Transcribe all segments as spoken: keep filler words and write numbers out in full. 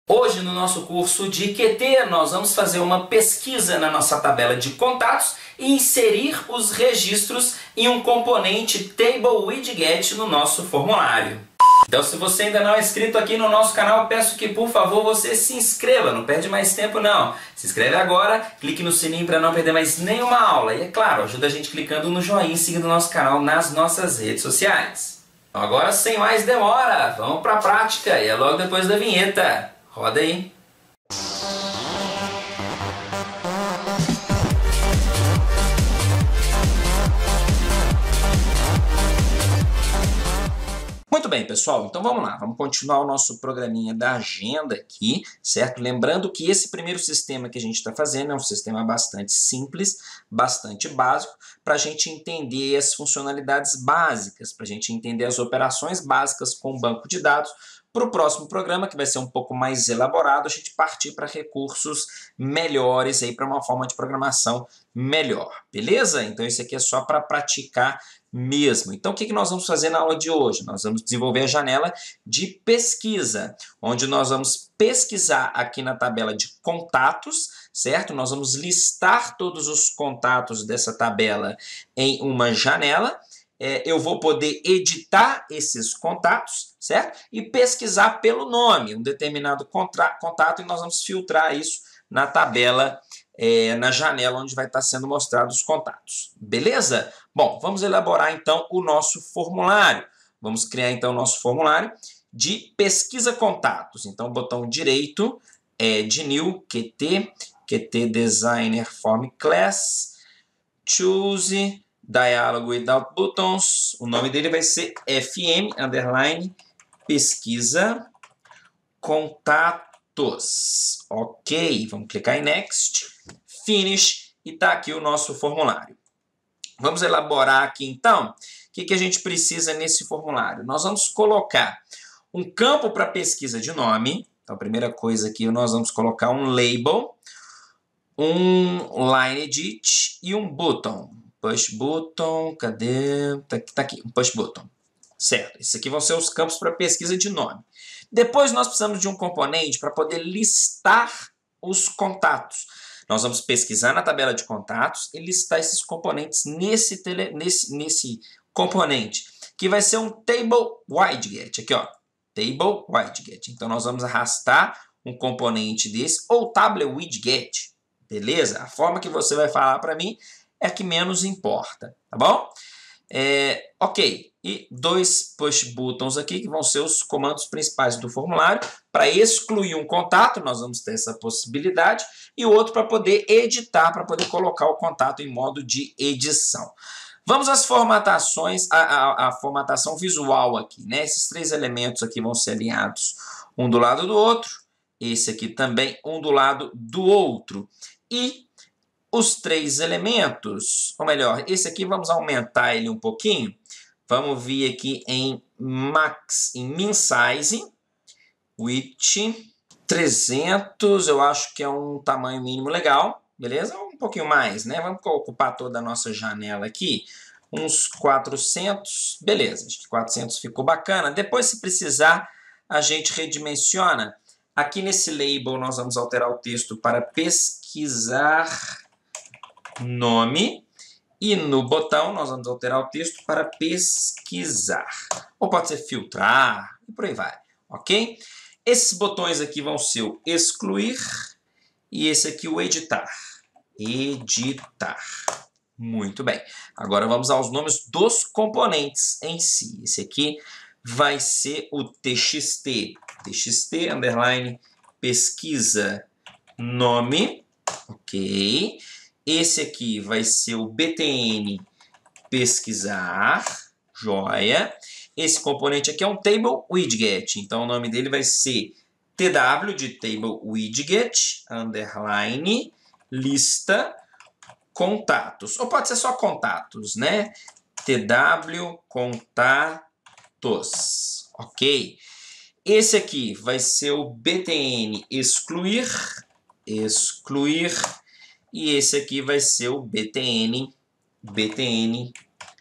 Hoje, no nosso curso de Q T, nós vamos fazer uma pesquisa na nossa tabela de contatos e inserir os registros em um componente Table Widget no nosso formulário. Então, se você ainda não é inscrito aqui no nosso canal, peço que, por favor, você se inscreva. Não perde mais tempo, não. Se inscreve agora, clique no sininho para não perder mais nenhuma aula. E, é claro, ajuda a gente clicando no joinha e seguindo o nosso canal nas nossas redes sociais. Agora, sem mais demora, vamos para a prática e é logo depois da vinheta. Roda aí. Muito bem, pessoal, então vamos lá, vamos continuar o nosso programinha da agenda aqui, certo? Lembrando que esse primeiro sistema que a gente está fazendo é um sistema bastante simples, bastante básico, para a gente entender as funcionalidades básicas, para a gente entender as operações básicas com o banco de dados. Para o próximo programa, que vai ser um pouco mais elaborado, a gente partir para recursos melhores, para uma forma de programação melhor, beleza? Então isso aqui é só para praticar mesmo. Então o que, que nós vamos fazer na aula de hoje? Nós vamos desenvolver a janela de pesquisa, onde nós vamos pesquisar aqui na tabela de contatos, certo? Nós vamos listar todos os contatos dessa tabela em uma janela. É, eu vou poder editar esses contatos, certo? E pesquisar pelo nome, um determinado contato, e nós vamos filtrar isso na tabela, é, na janela onde vai estar sendo mostrados os contatos. Beleza? Bom, vamos elaborar então o nosso formulário. Vamos criar então o nosso formulário de pesquisa contatos. Então, botão direito, é, de New, Q T, Q T Designer Form Class, Choose Dialog Without Buttons, o nome dele vai ser F M, underline, pesquisa, contatos. Ok, vamos clicar em Next, Finish, e está aqui o nosso formulário. Vamos elaborar aqui, então, o que, que a gente precisa nesse formulário? Nós vamos colocar um campo para pesquisa de nome. Então, a primeira coisa aqui, nós vamos colocar um label, um line edit e um button. Push button, cadê? Tá aqui, tá aqui, um push button. Certo, esses aqui vão ser os campos para pesquisa de nome. Depois nós precisamos de um componente para poder listar os contatos. Nós vamos pesquisar na tabela de contatos e listar esses componentes nesse, tele, nesse, nesse componente, que vai ser um Table Widget. Aqui, ó, Table Widget. Então nós vamos arrastar um componente desse, ou Table Widget. Beleza? A forma que você vai falar para mim é a que menos importa, tá bom? É, ok, e dois push buttons aqui, que vão ser os comandos principais do formulário. Para excluir um contato, nós vamos ter essa possibilidade, e o outro para poder editar, para poder colocar o contato em modo de edição. Vamos às formatações, a, a, a formatação visual aqui, né? Esses três elementos aqui vão ser alinhados um do lado do outro, esse aqui também um do lado do outro, e os três elementos, ou melhor, esse aqui vamos aumentar ele um pouquinho. Vamos vir aqui em max, em min size, width trezentos, eu acho que é um tamanho mínimo legal, beleza? Um pouquinho mais, né? Vamos ocupar toda a nossa janela aqui, uns quatrocentos, beleza, acho que quatrocentos ficou bacana. Depois, se precisar, a gente redimensiona. Aqui nesse label nós vamos alterar o texto para pesquisar nome, e no botão nós vamos alterar o texto para pesquisar, ou pode ser filtrar, e por aí vai, ok? Esses botões aqui vão ser o excluir, e esse aqui o editar, editar. Muito bem, agora vamos aos nomes dos componentes em si. Esse aqui vai ser o T X T, T X T, underline, pesquisa nome, ok? Esse aqui vai ser o B T N pesquisar, joia. Esse componente aqui é um Table Widget, então o nome dele vai ser T W de Table Widget, underline, lista, contatos. Ou pode ser só contatos, né? T W, contatos, ok? Esse aqui vai ser o B T N excluir, excluir. E esse aqui vai ser o B T N, B T N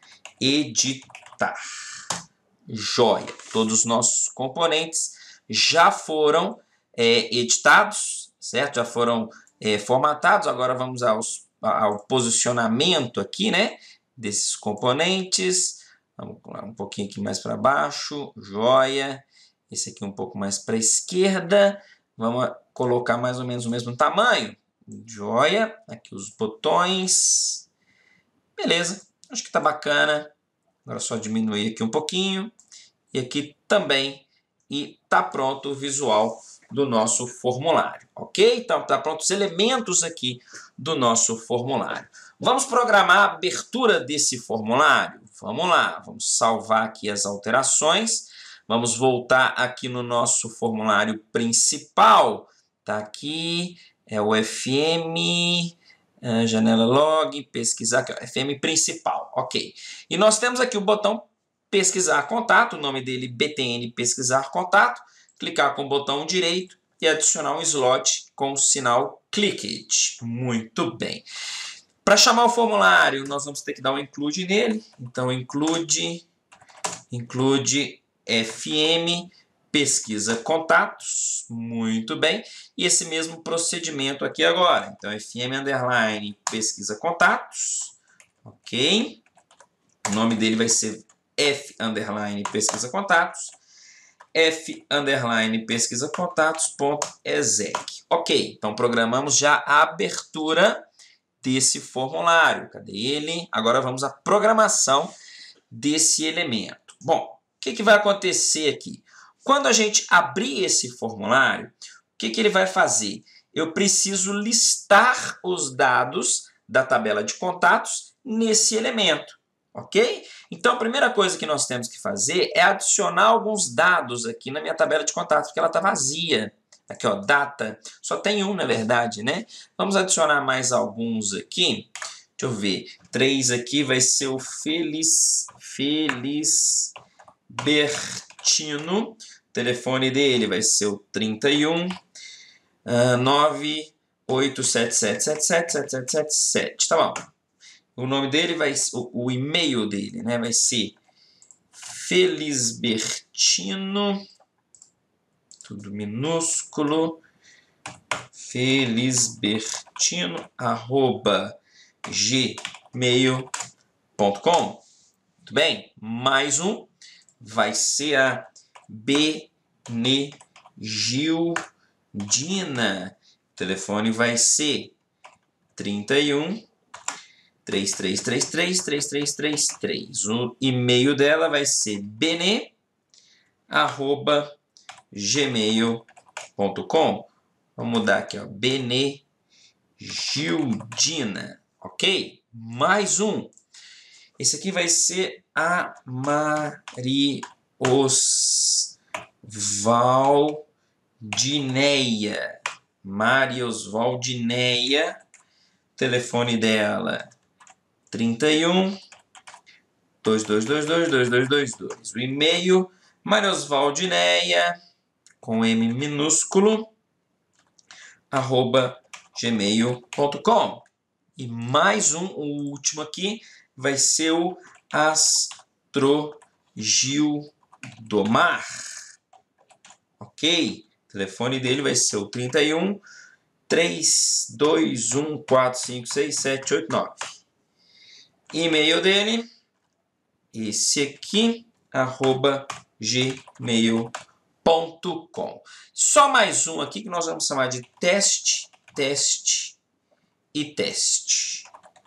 editar. Joia. Todos os nossos componentes já foram é, editados, certo? Já foram é, formatados. Agora vamos aos, ao posicionamento aqui, né? Desses componentes. Vamos lá um pouquinho aqui mais para baixo. Joia. Esse aqui um pouco mais para a esquerda. Vamos colocar mais ou menos o mesmo tamanho. Joia. Aqui os botões. Beleza. Acho que tá bacana. Agora é só diminuir aqui um pouquinho. E aqui também. E tá pronto o visual do nosso formulário, ok? Então tá pronto os elementos aqui do nosso formulário. Vamos programar a abertura desse formulário? Vamos lá, vamos salvar aqui as alterações. Vamos voltar aqui no nosso formulário principal. Tá aqui, é o F M, janela log, pesquisar, aqui, ó, F M principal, ok. E nós temos aqui o botão pesquisar contato, o nome dele B T N pesquisar contato, clicar com o botão direito e adicionar um slot com o sinal clicked. Muito bem. Para chamar o formulário, nós vamos ter que dar um include nele. Então, include, include F M pesquisa contatos. Muito bem. E esse mesmo procedimento aqui agora. Então, F M underline pesquisa contatos. Ok. O nome dele vai ser F underline pesquisa contatos, F underline pesquisa contatos ponto exec. Ok, então programamos já a abertura desse formulário. Cadê ele? Agora vamos à programação desse elemento. Bom, o que, que vai acontecer aqui? Quando a gente abrir esse formulário, o que, que ele vai fazer? Eu preciso listar os dados da tabela de contatos nesse elemento. Ok? Então, a primeira coisa que nós temos que fazer é adicionar alguns dados aqui na minha tabela de contatos, porque ela está vazia. Aqui, ó, data. Só tem um, na verdade, né? Vamos adicionar mais alguns aqui. Deixa eu ver. Três aqui vai ser o Feliz, Feliz Bertino. O telefone dele vai ser o trinta e um, nove oito sete sete sete sete sete sete sete sete. Tá bom. O nome dele vai o, o e-mail dele, né, vai ser Felisbertino, tudo minúsculo, felisbertino arroba gmail ponto com. Muito bem? Mais um vai ser a Benegildina. O telefone vai ser trinta e um, três três três três, três três três três. O e-mail dela vai ser bene arroba gmail ponto com. Vamos mudar aqui, ó, Benegildina, ok? Mais um. Esse aqui vai ser a Mariosvaldineia. Mariosvaldineia. Telefone dela trinta e um, dois dois dois dois, dois dois dois dois. O e-mail mariosvaldineia, com M minúsculo, arroba gmail ponto com. E mais um, o último aqui, vai ser o Astrogildomar. Ok? O telefone dele vai ser o trinta e um, três dois um quatro cinco seis sete oito nove. E-mail dele, esse aqui, arroba gmail ponto com. Só mais um aqui que nós vamos chamar de teste, teste e teste.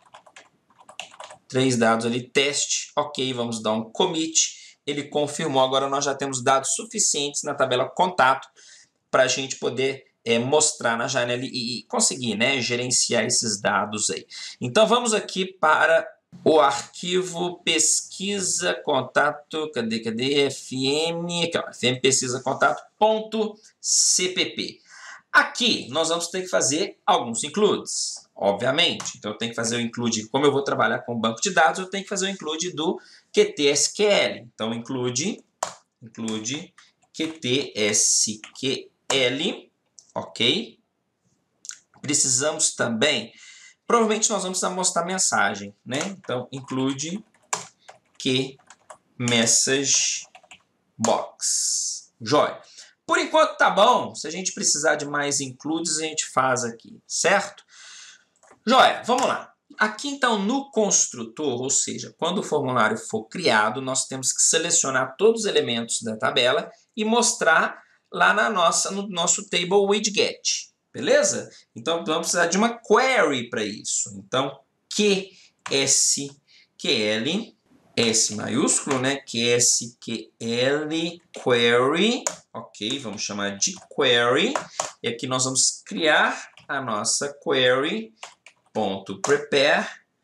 Três dados ali, teste, ok, vamos dar um commit. Ele confirmou, agora nós já temos dados suficientes na tabela contato para a gente poder é, mostrar na janela e, e conseguir, né, gerenciar esses dados aí. Então vamos aqui para o arquivo pesquisa contato, cadê, cadê, fm, aqui, ó, fm pesquisa contato ponto cpp. Aqui nós vamos ter que fazer alguns includes, obviamente. Então eu tenho que fazer o include, como eu vou trabalhar com banco de dados, eu tenho que fazer o include do Q T S Q L. Então include, include Q T S Q L, ok? Precisamos também, provavelmente nós vamos precisar mostrar mensagem, né? Então include que message box. Joia. Por enquanto tá bom. Se a gente precisar de mais includes, a gente faz aqui, certo? Joia, vamos lá. Aqui então no construtor, ou seja, quando o formulário for criado, nós temos que selecionar todos os elementos da tabela e mostrar lá na nossa, no nosso table widget, beleza? Então vamos precisar de uma query para isso. Então Q S Q L, S maiúsculo, né? Q S Q L query, ok? Vamos chamar de query. E aqui nós vamos criar a nossa query. Ponto prepare,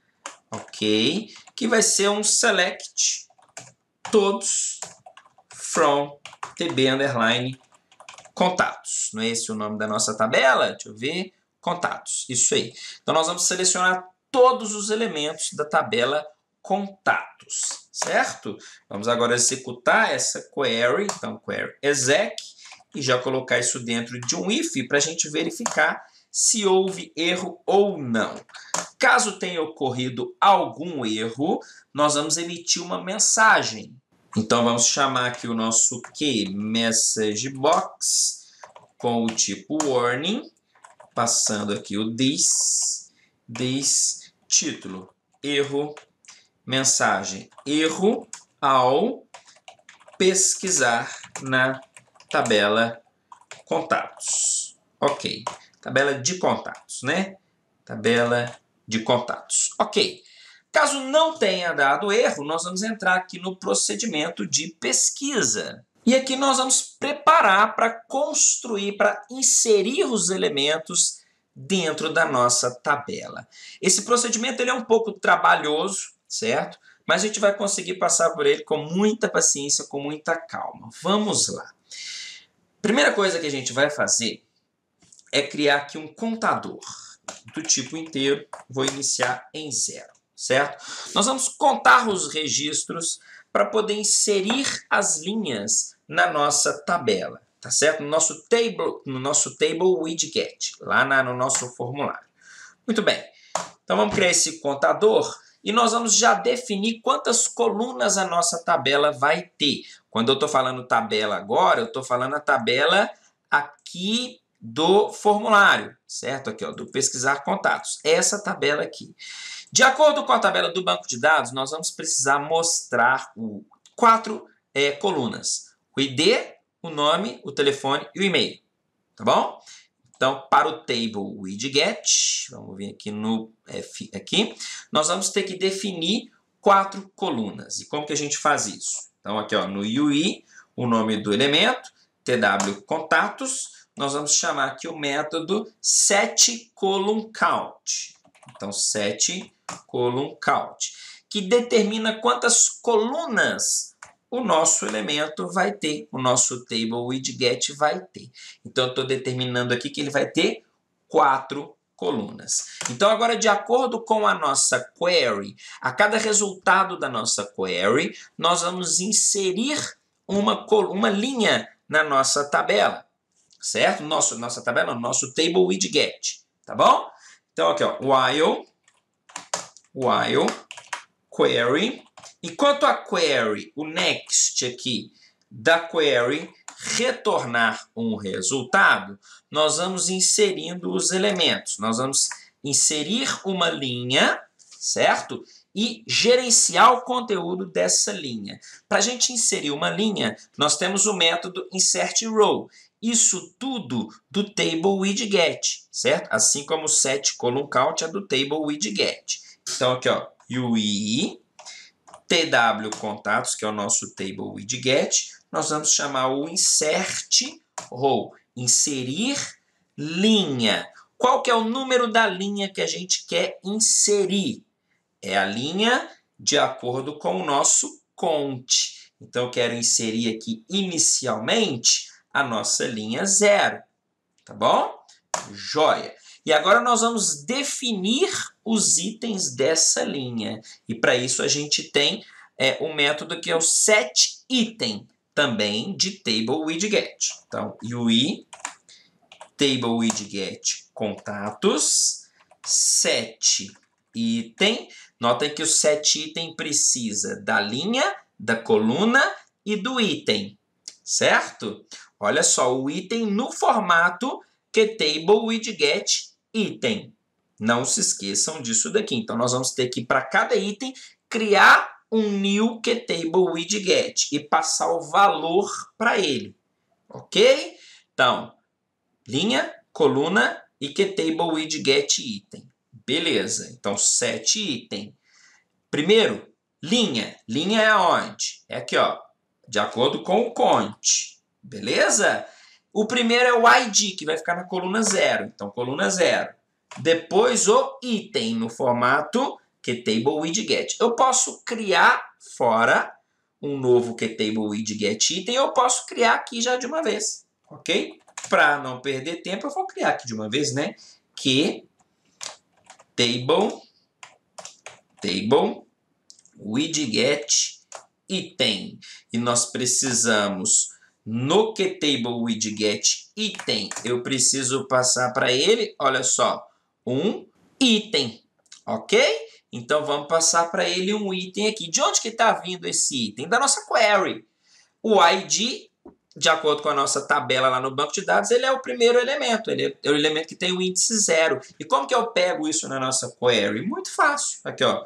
ok, que vai ser um select todos from tb underline contatos. Não é esse o nome da nossa tabela? Deixa eu ver. Contatos, isso aí. Então nós vamos selecionar todos os elementos da tabela contatos, certo? Vamos agora executar essa query, então query exec, e já colocar isso dentro de um if para a gente verificar se houve erro ou não. Caso tenha ocorrido algum erro, nós vamos emitir uma mensagem. Então vamos chamar aqui o nosso Q message box com o tipo warning, passando aqui o this, this título, erro, mensagem, erro ao pesquisar na tabela contatos. Ok. Tabela de contatos, né? Tabela de contatos. Ok. Caso não tenha dado erro, nós vamos entrar aqui no procedimento de pesquisa. E aqui nós vamos preparar para construir, para inserir os elementos dentro da nossa tabela. Esse procedimento ele é um pouco trabalhoso, certo? Mas a gente vai conseguir passar por ele com muita paciência, com muita calma. Vamos lá. Primeira coisa que a gente vai fazer é criar aqui um contador do tipo inteiro. Vou iniciar em zero, certo? Nós vamos contar os registros para poder inserir as linhas na nossa tabela, tá certo? No nosso table, no nosso table widget, lá na, no nosso formulário. Muito bem. Então vamos criar esse contador e nós vamos já definir quantas colunas a nossa tabela vai ter. Quando eu estou falando tabela agora, eu estou falando a tabela aqui do formulário, certo? Aqui, ó, do pesquisar contatos. Essa tabela aqui. De acordo com a tabela do banco de dados, nós vamos precisar mostrar o, quatro é, colunas. O I D, o nome, o telefone e o e-mail. Tá bom? Então, para o table widget, vamos vir aqui no F aqui, nós vamos ter que definir quatro colunas. E como que a gente faz isso? Então, aqui ó, no U I, o nome do elemento, T W contatos, nós vamos chamar aqui o método setColumnCount. Então, setColumnCount, que determina quantas colunas o nosso elemento vai ter, o nosso table widget vai ter. Então, eu estou determinando aqui que ele vai ter quatro colunas. Então, agora, de acordo com a nossa query, a cada resultado da nossa query, nós vamos inserir uma, uma linha na nossa tabela, certo? Nosso, nossa tabela, nosso table widget, tá bom? Então, aqui, ó, while, while, query. E quanto a query, o next aqui da query retornar um resultado, nós vamos inserindo os elementos. Nós vamos inserir uma linha, certo? E gerenciar o conteúdo dessa linha. Para a gente inserir uma linha, nós temos o método insertRow. Isso tudo do table widget, certo? Assim como o setColumnCount é do table widget. Então aqui, ó, U I, T W contatos, que é o nosso table widget, nós vamos chamar o insertRow, inserir linha. Qual que é o número da linha que a gente quer inserir? É a linha de acordo com o nosso count. Então, eu quero inserir aqui inicialmente a nossa linha zero. Tá bom? Joia! E agora nós vamos definir os itens dessa linha. E para isso a gente tem é, um método que é o setItem, também de table widget. Então, U I, table widget contatos, setItem. Notem que o setItem precisa da linha, da coluna e do item. certo? Olha só, o item no formato QTableWidgetItem. Não se esqueçam disso daqui. Então, nós vamos ter que, para cada item, criar um new QTableWidget e passar o valor para ele. Ok? Então, linha, coluna e QTableWidgetItem. Beleza. Então, set item. Primeiro, linha. Linha é aonde? É aqui, ó. De acordo com o cont. Beleza? O primeiro é o I D, que vai ficar na coluna zero. Então, coluna zero. Depois, o item, no formato QTableWidget. Eu posso criar fora um novo QTableWidgetItem. Eu posso criar aqui já de uma vez. Ok? Para não perder tempo, eu vou criar aqui de uma vez, né? QTable, table, widget item. E nós precisamos, no QTableWidget item, eu preciso passar para ele, olha só, um item, ok? Então, vamos passar para ele um item aqui. De onde que está vindo esse item? Da nossa query. O I D, de acordo com a nossa tabela lá no banco de dados, ele é o primeiro elemento. Ele é o elemento que tem o índice zero. E como que eu pego isso na nossa query? Muito fácil. Aqui, ó.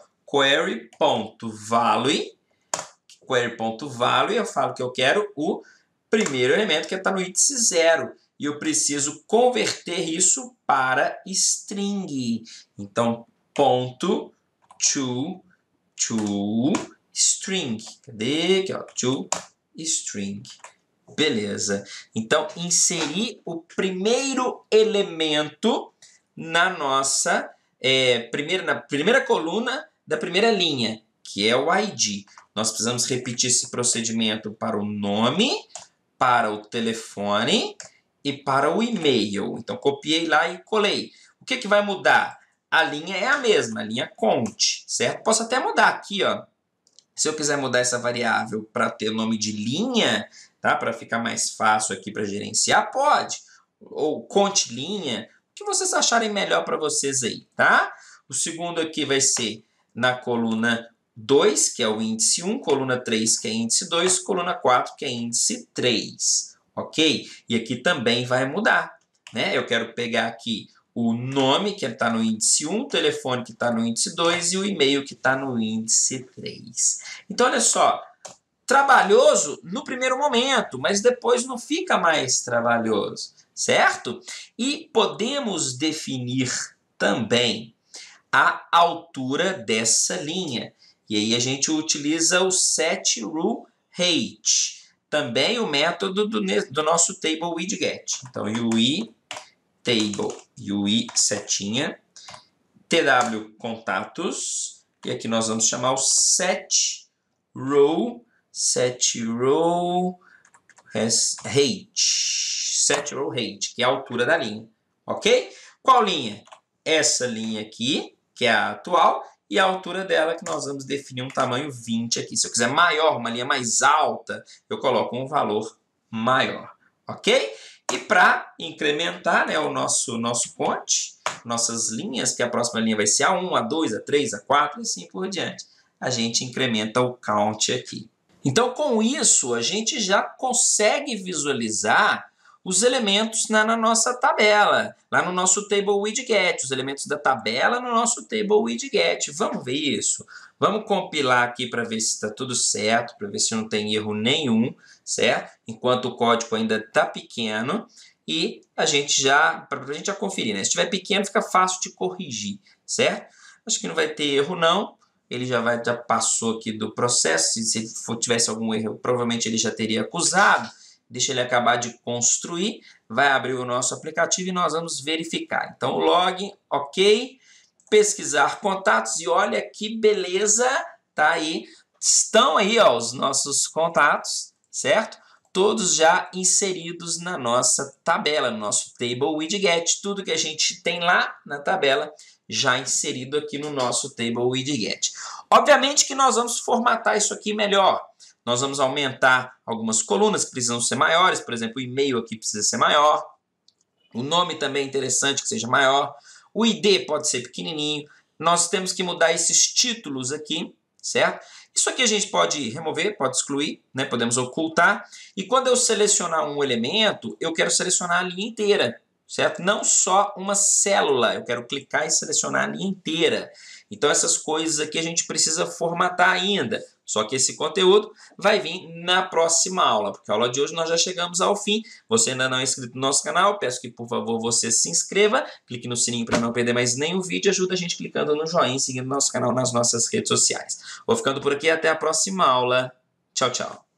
Query.value. Query.value, eu falo que eu quero o primeiro elemento que está no índice zero. E eu preciso converter isso para string. Então, ponto to, to string. Cadê? Aqui, ó. To string. Beleza. Então, inserir o primeiro elemento na nossa é, primeira, na primeira coluna da primeira linha, que é o I D. Nós precisamos repetir esse procedimento para o nome, para o telefone e para o e-mail. Então, copiei lá e colei. O que, que vai mudar? A linha é a mesma, a linha cont, certo? Posso até mudar aqui, ó. Se eu quiser mudar essa variável para ter o nome de linha, tá? Para ficar mais fácil aqui para gerenciar, pode. Ou conte linha, o que vocês acharem melhor para vocês aí, tá? O segundo aqui vai ser na coluna dois, que é o índice um, coluna três, que é índice dois, coluna quatro, que é índice três, ok? E aqui também vai mudar, né? Eu quero pegar aqui o nome, que está no índice um, o telefone, que está no índice dois, e o e-mail, que está no índice três. Então, olha só, trabalhoso no primeiro momento, mas depois não fica mais trabalhoso, certo? E podemos definir também a altura dessa linha. E aí a gente utiliza o setRueHeight, também o método do, do nosso TableWidget. Então, U I table, U I setinha, T W contatos, e aqui nós vamos chamar o setRow, setRowHeight, setRowHeight, que é a altura da linha, ok? Qual linha? Essa linha aqui, que é a atual, e a altura dela, que nós vamos definir um tamanho vinte aqui. Se eu quiser maior, uma linha mais alta, eu coloco um valor maior, ok? E para incrementar, né, o nosso, nosso cont, nossas linhas, que a próxima linha vai ser a um, a dois, a três, a quatro e assim por diante, a gente incrementa o count aqui. Então, com isso, a gente já consegue visualizar os elementos na, na nossa tabela, lá no nosso TableWidget, os elementos da tabela no nosso TableWidget. Vamos ver isso? Vamos compilar aqui para ver se está tudo certo, para ver se não tem erro nenhum, certo? Enquanto o código ainda está pequeno, e a gente já, para a gente já conferir, né? Se estiver pequeno, fica fácil de corrigir, certo? Acho que não vai ter erro, não. Ele já, vai, já passou aqui do processo. Se for, tivesse algum erro, provavelmente ele já teria acusado. Deixa ele acabar de construir, vai abrir o nosso aplicativo e nós vamos verificar. Então, login, ok, pesquisar contatos e olha que beleza, tá aí. Estão aí, ó, os nossos contatos, certo? Todos já inseridos na nossa tabela, no nosso TableWidget. Tudo que a gente tem lá na tabela já inserido aqui no nosso TableWidget. Obviamente que nós vamos formatar isso aqui melhor. Nós vamos aumentar algumas colunas que precisam ser maiores, por exemplo, o e-mail aqui precisa ser maior, o nome também é interessante que seja maior, o I D pode ser pequenininho, nós temos que mudar esses títulos aqui, certo? Isso aqui a gente pode remover, pode excluir, né? Podemos ocultar. E quando eu selecionar um elemento, eu quero selecionar a linha inteira, certo? Não só uma célula, eu quero clicar e selecionar a linha inteira. Então essas coisas aqui a gente precisa formatar ainda. Só que esse conteúdo vai vir na próxima aula, porque a aula de hoje nós já chegamos ao fim. Você ainda não é inscrito no nosso canal, peço que por favor você se inscreva, clique no sininho para não perder mais nenhum vídeo, ajuda a gente clicando no joinha e seguindo nosso canal nas nossas redes sociais. Vou ficando por aqui, até a próxima aula. Tchau, tchau.